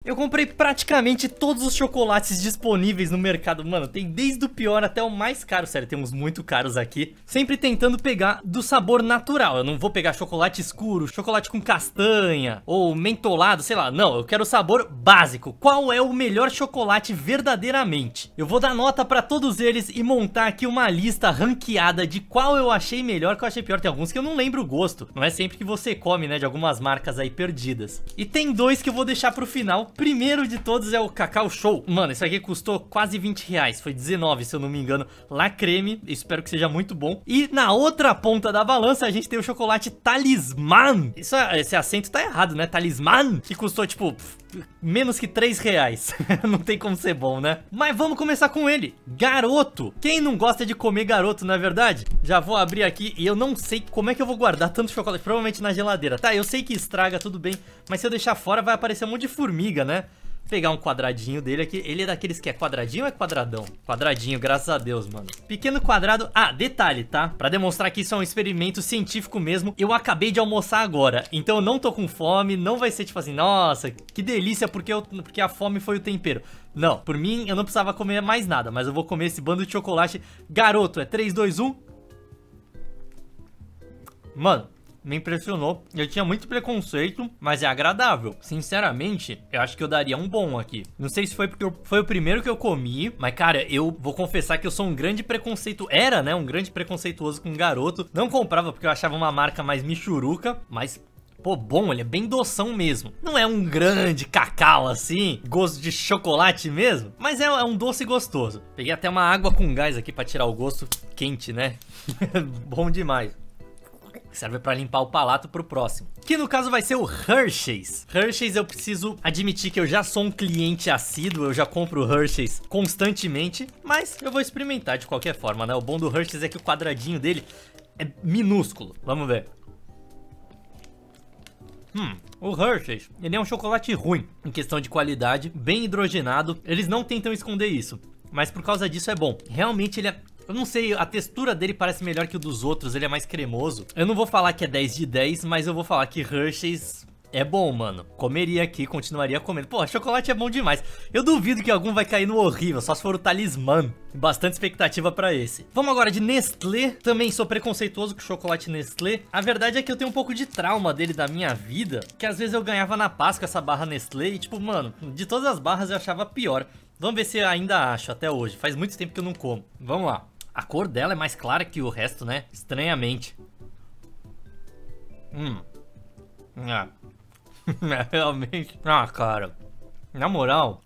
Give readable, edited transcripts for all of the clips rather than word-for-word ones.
Eu comprei praticamente todos os chocolates disponíveis no mercado. Mano, tem desde o pior até o mais caro. Sério, tem uns muito caros aqui. Sempre tentando pegar do sabor natural. Eu não vou pegar chocolate escuro, chocolate com castanha ou mentolado, sei lá. Não, eu quero o sabor básico. Qual é o melhor chocolate verdadeiramente? Eu vou dar nota pra todos eles e montar aqui uma lista ranqueada de qual eu achei melhor, qual eu achei pior. Tem alguns que eu não lembro o gosto. Não é sempre que você come, né, de algumas marcas aí perdidas. E tem dois que eu vou deixar pro final. Primeiro de todos é o Cacau Show. Mano, esse aqui custou quase 20 reais. Foi 19, se eu não me engano. La Creme. Espero que seja muito bom. E na outra ponta da balança a gente tem o chocolate Talismã. Esse acento tá errado, né? Talismã. Que custou, tipo, menos que 3 reais. Não tem como ser bom, né? Mas vamos começar com ele. Garoto. Quem não gosta de comer garoto, não é verdade? Já vou abrir aqui e eu não sei como é que eu vou guardar tanto chocolate. Provavelmente na geladeira. Tá, eu sei que estraga, tudo bem. Mas se eu deixar fora vai aparecer um monte de formiga, né? Pegar um quadradinho dele aqui. Ele é daqueles que é quadradinho ou é quadradão? Quadradinho, graças a Deus, mano. Pequeno quadrado. Ah, detalhe, tá? Pra demonstrar que isso é um experimento científico mesmo, eu acabei de almoçar agora. Então eu não tô com fome. Não vai ser tipo assim, nossa, que delícia porque a fome foi o tempero. Não, por mim eu não precisava comer mais nada. Mas eu vou comer esse bando de chocolate. Garoto, é 3, 2, 1. Mano, me impressionou. Eu tinha muito preconceito, mas é agradável. Sinceramente, eu acho que eu daria um bom aqui. Não sei se foi porque foi o primeiro que eu comi, mas cara, eu vou confessar que eu sou um grande preconceito. Era, né? Um grande preconceituoso com garoto. Não comprava porque eu achava uma marca mais michuruca, mas pô, bom, ele é bem doção mesmo. Não é um grande cacau assim, gosto de chocolate mesmo, mas é um doce gostoso. Peguei até uma água com gás aqui pra tirar o gosto quente, né? Bom demais. Serve pra limpar o palato pro próximo. Que no caso vai ser o Hershey's. Hershey's eu preciso admitir que eu já sou um cliente assíduo. Eu já compro Hershey's constantemente. Mas eu vou experimentar de qualquer forma, né? O bom do Hershey's é que o quadradinho dele é minúsculo. Vamos ver. O Hershey's, ele é um chocolate ruim em questão de qualidade, bem hidrogenado. Eles não tentam esconder isso, mas por causa disso é bom. Realmente ele é... Eu não sei, a textura dele parece melhor que o dos outros, ele é mais cremoso. Eu não vou falar que é 10 de 10, mas eu vou falar que Hershey's é bom, mano. Comeria aqui, continuaria comendo. Pô, chocolate é bom demais. Eu duvido que algum vai cair no horrível, só se for o Talismã. Bastante expectativa pra esse. Vamos agora de Nestlé. Também sou preconceituoso com chocolate Nestlé. A verdade é que eu tenho um pouco de trauma dele da minha vida, que às vezes eu ganhava na Páscoa essa barra Nestlé e tipo, mano, de todas as barras eu achava pior. Vamos ver se eu ainda acho até hoje. Faz muito tempo que eu não como. Vamos lá. A cor dela é mais clara que o resto, né? Estranhamente. Realmente. Ah, cara. Na moral,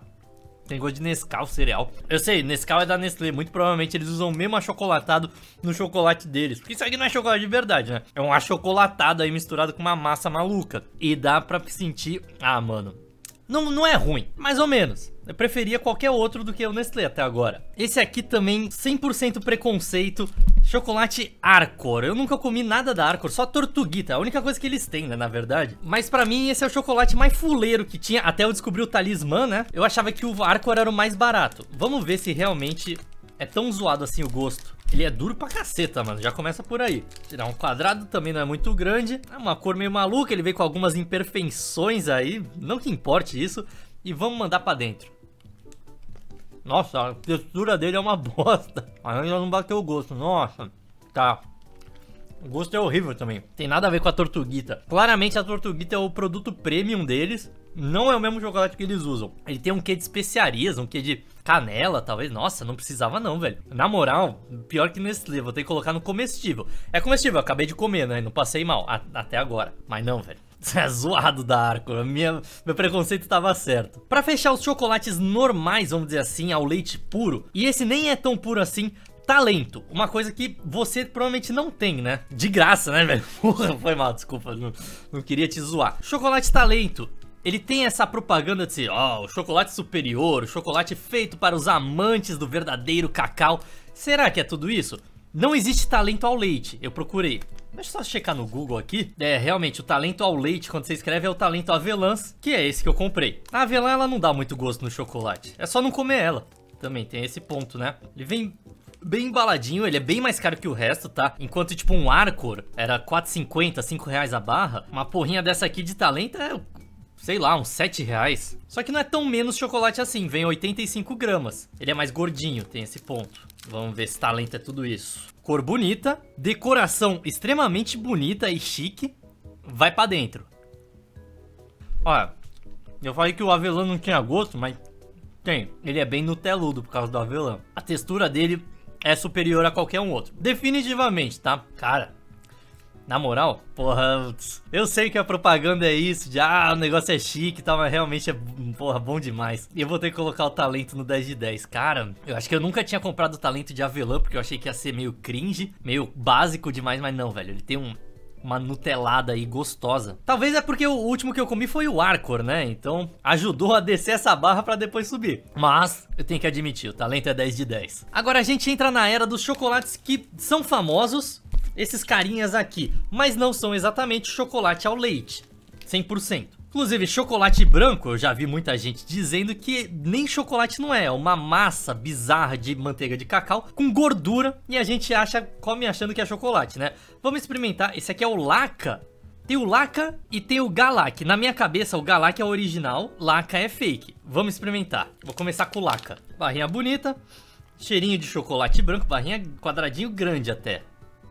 tem gosto de Nescau cereal. Eu sei, Nescau é da Nestlé. Muito provavelmente eles usam o mesmo achocolatado no chocolate deles. Porque isso aqui não é chocolate de verdade, né? É um achocolatado aí misturado com uma massa maluca. E dá pra sentir... Ah, mano. Não é ruim, mais ou menos. Eu preferia qualquer outro do que o Nestlé até agora. Esse aqui também, 100% preconceito. Chocolate Arcor. Eu nunca comi nada da Arcor, só Tortuguita. A única coisa que eles têm, né, na verdade. Mas pra mim esse é o chocolate mais fuleiro que tinha. Até eu descobri o Talismã, né? Eu achava que o Arcor era o mais barato. Vamos ver se realmente é tão zoado assim o gosto. Ele é duro pra caceta, mano. Já começa por aí. Tirar um quadrado também não é muito grande. É uma cor meio maluca. Ele veio com algumas imperfeições aí. Não que importe isso. E vamos mandar pra dentro. Nossa, a textura dele é uma bosta. Ainda não bateu o gosto. Nossa, tá. O gosto é horrível também. Tem nada a ver com a Tortuguita. Claramente a Tortuguita é o produto premium deles. Não é o mesmo chocolate que eles usam. Ele tem um quê de especiarias, um quê de canela, talvez. Nossa, não precisava não, velho. Na moral, pior que Nestlé. Vou ter que colocar no comestível. É comestível, eu acabei de comer, né? Não passei mal até agora. Mas não, velho. Isso é zoado da Arcor. Meu preconceito estava certo. Pra fechar os chocolates normais, vamos dizer assim, ao leite puro. E esse nem é tão puro assim. Talento, uma coisa que você provavelmente não tem, né? De graça, né, velho? Porra, foi mal, desculpa, não queria te zoar. Chocolate Talento, ele tem essa propaganda de ser, ó, o chocolate superior, o chocolate feito para os amantes do verdadeiro cacau. Será que é tudo isso? Não existe talento ao leite, eu procurei. Deixa eu só checar no Google aqui. É, realmente, o talento ao leite, quando você escreve, é o talento avelãs, que é esse que eu comprei. A avelã, ela não dá muito gosto no chocolate, é só não comer ela. Também tem esse ponto, né? Ele vem bem embaladinho, ele é bem mais caro que o resto, tá? Enquanto, tipo, um Arcor era R$4,50, R$5 a barra, uma porrinha dessa aqui de talento é sei lá, uns 7 reais. Só que não é tão menos chocolate assim, vem 85 gramas. Ele é mais gordinho, tem esse ponto. Vamos ver se talento é tudo isso. Cor bonita, decoração extremamente bonita e chique. Vai pra dentro. Olha, eu falei que o avelã não tinha gosto, mas tem. Ele é bem nuteludo por causa do avelã. A textura dele é superior a qualquer um outro. Definitivamente, tá? Cara, na moral, porra, eu sei que a propaganda é isso, de o negócio é chique e tal, mas realmente é, porra, bom demais. E eu vou ter que colocar o talento no 10 de 10. Cara, eu acho que eu nunca tinha comprado o talento de avelã, porque eu achei que ia ser meio cringe, meio básico demais, mas não, velho. Ele tem uma nutelada aí gostosa. Talvez é porque o último que eu comi foi o Arcor, né? Então ajudou a descer essa barra pra depois subir. Mas eu tenho que admitir, o talento é 10 de 10. Agora a gente entra na era dos chocolates que são famosos, esses carinhas aqui, mas não são exatamente chocolate ao leite, 100%. Inclusive, chocolate branco, eu já vi muita gente dizendo que nem chocolate não é uma massa bizarra de manteiga de cacau com gordura e a gente come achando que é chocolate, né? Vamos experimentar, esse aqui é o Laca. Tem o Laca e tem o Galac. Na minha cabeça, o Galac é o original, Laca é fake. Vamos experimentar. Vou começar com o Laca. Barrinha bonita, cheirinho de chocolate branco, barrinha quadradinho grande até.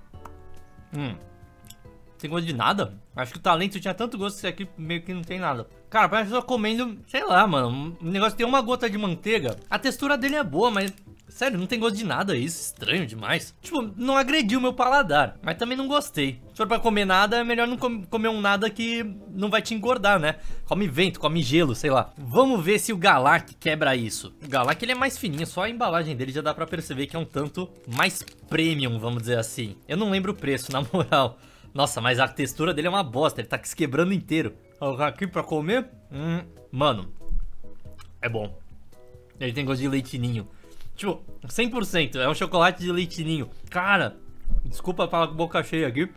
Sem gosto de nada. Acho que o talento tinha tanto gosto que esse aqui meio que não tem nada. Cara, parece que eu tô comendo, sei lá, mano. O negócio tem uma gota de manteiga. A textura dele é boa, mas sério, não tem gosto de nada isso. Estranho demais. Tipo, não agrediu meu paladar, mas também não gostei. Se for pra comer nada, é melhor não comer um nada que não vai te engordar, né? Come vento, come gelo, sei lá. Vamos ver se o Galac quebra isso. O Galac, ele é mais fininho, só a embalagem dele já dá pra perceber que é um tanto mais premium, vamos dizer assim. Eu não lembro o preço, na moral. Nossa, mas a textura dele é uma bosta, ele tá se quebrando inteiro. Colocar aqui pra comer. Mano, é bom. Ele tem gosto de leitinho. Tipo, 100%, é um chocolate de leitinho. Cara, desculpa falar com boca cheia aqui.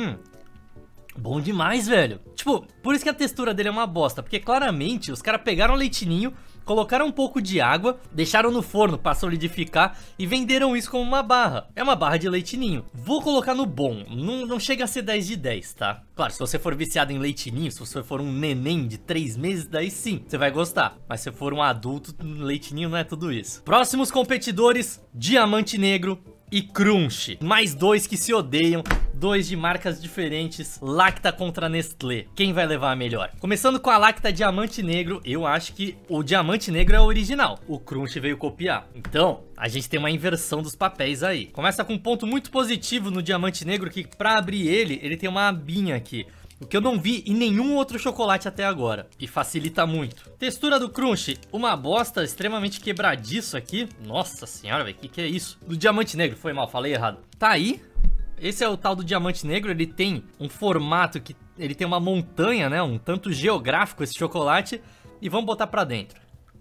Bom demais, velho. Tipo, por isso que a textura dele é uma bosta. Porque claramente os caras pegaram o leitinho, colocaram um pouco de água, deixaram no forno pra solidificar e venderam isso como uma barra. É uma barra de leitinho. Vou colocar no bom, não chega a ser 10 de 10, tá? Claro, se você for viciado em leitinho, se você for um neném de 3 meses, daí sim, você vai gostar. Mas se for um adulto, leitinho não é tudo isso. Próximos competidores, Diamante Negro e Crunch. Mais dois que se odeiam, dois de marcas diferentes, Lacta contra Nestlé. Quem vai levar a melhor? Começando com a Lacta Diamante Negro, eu acho que o Diamante Negro é o original. O Crunch veio copiar. Então, a gente tem uma inversão dos papéis aí. Começa com um ponto muito positivo no Diamante Negro, que pra abrir ele tem uma abinha aqui. O que eu não vi em nenhum outro chocolate até agora. E facilita muito. Textura do Crunch, uma bosta extremamente quebradiço aqui. Nossa senhora, velho, que é isso? Do Diamante Negro, foi mal, falei errado. Tá aí. Esse é o tal do Diamante Negro, ele tem um formato que... Ele tem uma montanha, né? Um tanto geográfico esse chocolate. E vamos botar pra dentro.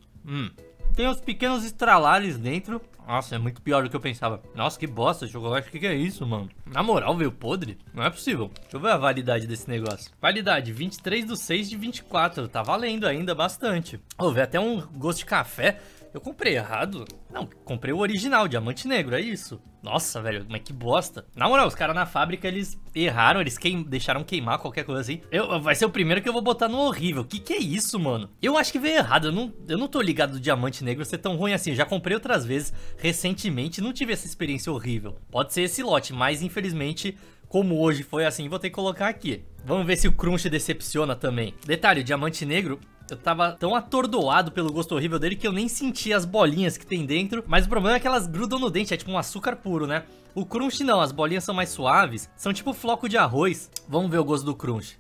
Tem uns pequenos estralares dentro. Nossa, é muito pior do que eu pensava. Nossa, que bosta de chocolate. O que é isso, mano? Na moral, veio podre? Não é possível. Deixa eu ver a validade desse negócio. Validade, 23/6/24. Tá valendo ainda bastante. Ó, veio até um gosto de café. Eu comprei errado? Não, comprei o original, Diamante Negro, é isso. Nossa, velho, mas que bosta. Na moral, os caras na fábrica, eles erraram, eles deixaram queimar qualquer coisa assim. Vai ser o primeiro que eu vou botar no horrível. Que é isso, mano? Eu acho que veio errado, eu não tô ligado do Diamante Negro ser tão ruim assim. Eu já comprei outras vezes, recentemente, não tive essa experiência horrível. Pode ser esse lote, mas infelizmente... Como hoje foi assim, vou ter que colocar aqui. Vamos ver se o Crunch decepciona também. Detalhe, o Diamante Negro, eu tava tão atordoado pelo gosto horrível dele que eu nem senti as bolinhas que tem dentro. Mas o problema é que elas grudam no dente, é tipo um açúcar puro, né? O Crunch não, as bolinhas são mais suaves, são tipo floco de arroz. Vamos ver o gosto do Crunch.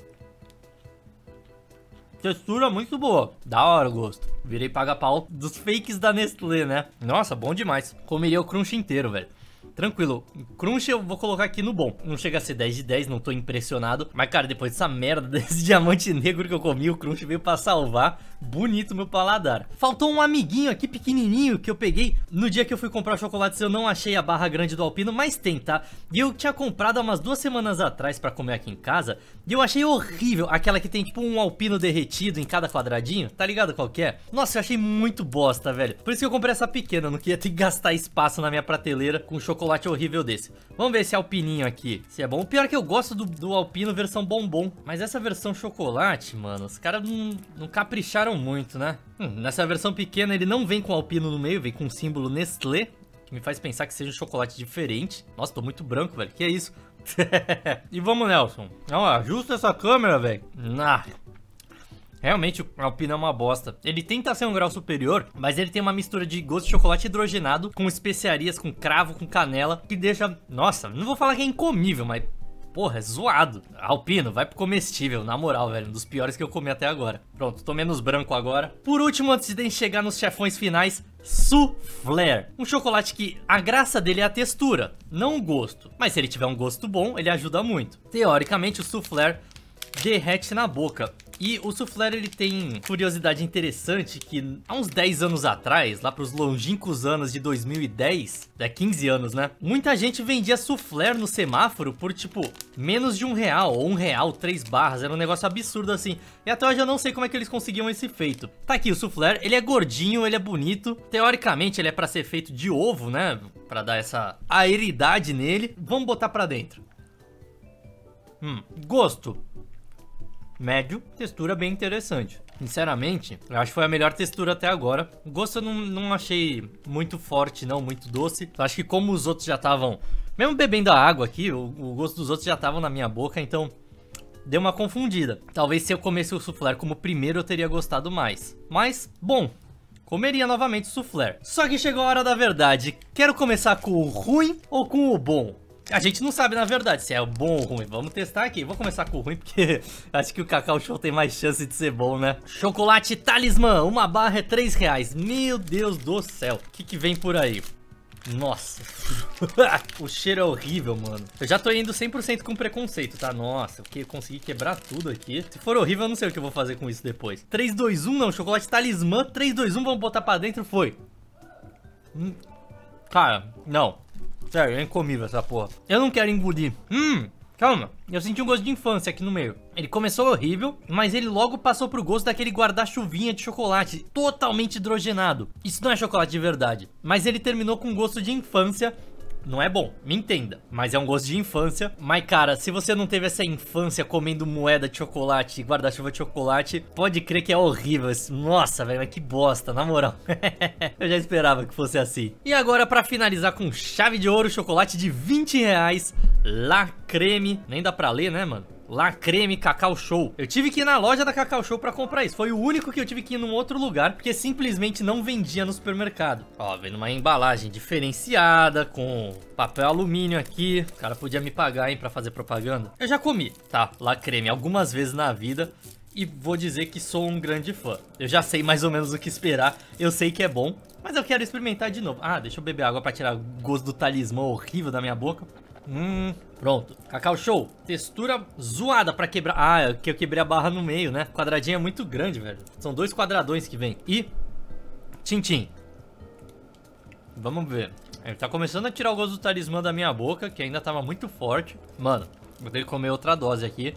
Textura muito boa, da hora o gosto. Virei paga-pau dos fakes da Nestlé, né? Nossa, bom demais. Comeria o Crunch inteiro, velho. Tranquilo, Crunch eu vou colocar aqui no bom. Não chega a ser 10 de 10, não tô impressionado. Mas cara, depois dessa merda desse Diamante Negro que eu comi, o Crunch veio pra salvar. Bonito meu paladar. Faltou um amiguinho aqui pequenininho que eu peguei no dia que eu fui comprar chocolates. Eu não achei a barra grande do Alpino, mas tem, tá? E eu tinha comprado há umas 2 semanas atrás pra comer aqui em casa. E eu achei horrível, aquela que tem tipo um Alpino derretido em cada quadradinho. Tá ligado qual que é? Nossa, eu achei muito bosta, velho. Por isso que eu comprei essa pequena, eu não queria ter que gastar espaço na minha prateleira com chocolate chocolate horrível desse. Vamos ver esse alpininho aqui, se é bom. O pior é que eu gosto do alpino versão bombom. Mas essa versão chocolate, mano, os caras não capricharam muito, né? Nessa versão pequena ele não vem com alpino no meio, vem com o símbolo Nestlé, que me faz pensar que seja um chocolate diferente. Nossa, tô muito branco, velho, que é isso? E vamos, Nelson. Não, ajusta essa câmera, velho. Realmente o alpino é uma bosta. Ele tenta ser um grau superior, mas ele tem uma mistura de gosto de chocolate hidrogenado com especiarias, com cravo, com canela, que deixa... Nossa, não vou falar que é incomível, mas... Porra, é zoado. Alpino, vai pro comestível, na moral, velho. Um dos piores que eu comi até agora. Pronto, tô menos branco agora. Por último, antes de chegar nos chefões finais, Soufflé. Um chocolate que a graça dele é a textura, não o gosto. Mas se ele tiver um gosto bom, ele ajuda muito. Teoricamente, o Soufflé derrete na boca. E o Soufflé, ele tem curiosidade interessante que há uns 10 anos atrás, lá pros longínquos anos de 2010, 15 anos, né? Muita gente vendia Soufflé no semáforo por, tipo, menos de R$1, ou R$1, 3 barras. Era um negócio absurdo assim. E até hoje eu não sei como é que eles conseguiam esse feito. Tá aqui o Soufflé, ele é gordinho, ele é bonito. Teoricamente ele é pra ser feito de ovo, né? Pra dar essa aeridade nele. Vamos botar pra dentro. Gosto médio, textura bem interessante. Sinceramente, eu acho que foi a melhor textura até agora. O gosto eu não achei muito forte, não, muito doce. Eu acho que como os outros já estavam... Mesmo bebendo a água aqui, o gosto dos outros já estavam na minha boca, então... Deu uma confundida. Talvez se eu comesse o Soufflé como primeiro eu teria gostado mais. Mas, bom... Comeria novamente o Soufflé. Só que chegou a hora da verdade. Quero começar com o ruim ou com o bom? A gente não sabe, na verdade, se é bom ou ruim. Vamos testar aqui. Vou começar com o ruim, porque acho que o Cacau Show tem mais chance de ser bom, né? Chocolate Talismã. Uma barra é R$3. Meu Deus do céu. O que vem por aí? Nossa. O cheiro é horrível, mano. Eu já tô indo 100% com preconceito, tá? Nossa, eu consegui quebrar tudo aqui. Se for horrível, eu não sei o que eu vou fazer com isso depois. 3, 2, 1, não. Chocolate Talismã. 3, 2, 1, vamos botar pra dentro. Foi. Cara, não. Sério, é incomível essa porra. Eu não quero engolir. Calma. Eu senti um gosto de infância aqui no meio. Ele começou horrível, mas ele logo passou pro gosto daquele guarda-chuvinha de chocolate totalmente hidrogenado. Isso não é chocolate de verdade. Mas ele terminou com gosto de infância. Não é bom, me entenda, mas é um gosto de infância. Mas cara, se você não teve essa infância comendo moeda de chocolate, guarda-chuva de chocolate, pode crer que é horrível. Nossa, velho, mas que bosta, na moral. Eu já esperava que fosse assim. E agora pra finalizar com chave de ouro, chocolate de R$20, La Creme. Nem dá pra ler, né, mano? La Creme Cacau Show. Eu tive que ir na loja da Cacau Show pra comprar isso. Foi o único que eu tive que ir num outro lugar, porque simplesmente não vendia no supermercado. Ó, vem numa embalagem diferenciada, com papel alumínio aqui. O cara podia me pagar, hein, pra fazer propaganda. Eu já comi, tá, La Creme algumas vezes na vida. E vou dizer que sou um grande fã. Eu já sei mais ou menos o que esperar. Eu sei que é bom, mas eu quero experimentar de novo. Ah, deixa eu beber água pra tirar o gosto do talismã horrível da minha boca. Pronto. Cacau Show. Textura zoada pra quebrar. Ah, é que eu quebrei a barra no meio, né? O quadradinho é muito grande, velho. São 2 quadradões que vem. E... Tchim-tchim. Vamos ver. Ele tá começando a tirar o gosto do talismã da minha boca, que ainda tava muito forte. Mano, vou ter que comer outra dose aqui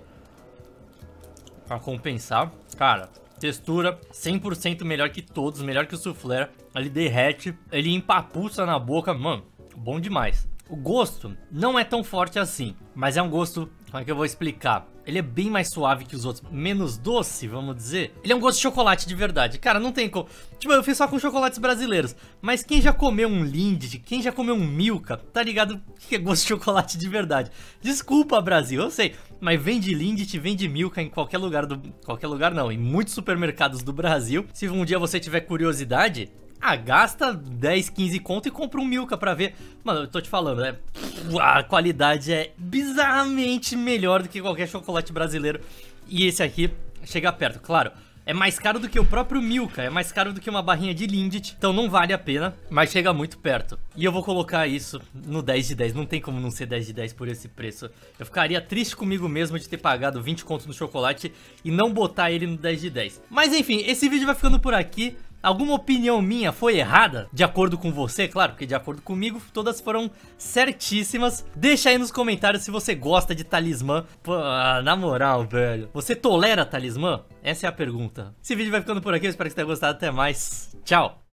pra compensar. Cara, textura 100% melhor que todos. Melhor que o Soufflé. Ele derrete. Ele empapuça na boca. Mano, bom demais. O gosto não é tão forte assim, mas é um gosto, como é que eu vou explicar? Ele é bem mais suave que os outros, menos doce, vamos dizer. Ele é um gosto de chocolate de verdade. Cara, não tem como... Tipo, eu fiz só com chocolates brasileiros, mas quem já comeu um Lindt, quem já comeu um Milka, tá ligado que é gosto de chocolate de verdade. Desculpa, Brasil, eu sei, mas vende Lindt, vende Milka em qualquer lugar do... Qualquer lugar não, em muitos supermercados do Brasil. Se um dia você tiver curiosidade... Ah, gasta 10, 15 conto e compra um Milka pra ver. Mano, eu tô te falando, né? A qualidade é bizarramente melhor do que qualquer chocolate brasileiro. E esse aqui chega perto, claro. É mais caro do que o próprio Milka, é mais caro do que uma barrinha de Lindt, então não vale a pena, mas chega muito perto. E eu vou colocar isso no 10 de 10, não tem como não ser 10 de 10 por esse preço. Eu ficaria triste comigo mesmo de ter pagado 20 contos no chocolate e não botar ele no 10 de 10. Mas enfim, esse vídeo vai ficando por aqui. Alguma opinião minha foi errada? De acordo com você, claro, porque de acordo comigo todas foram certíssimas. Deixa aí nos comentários se você gosta de talismã. Pô, na moral, velho, você tolera talismã? Essa é a pergunta. Esse vídeo vai ficando por aqui, eu espero que você tenha gostado. Até mais, tchau!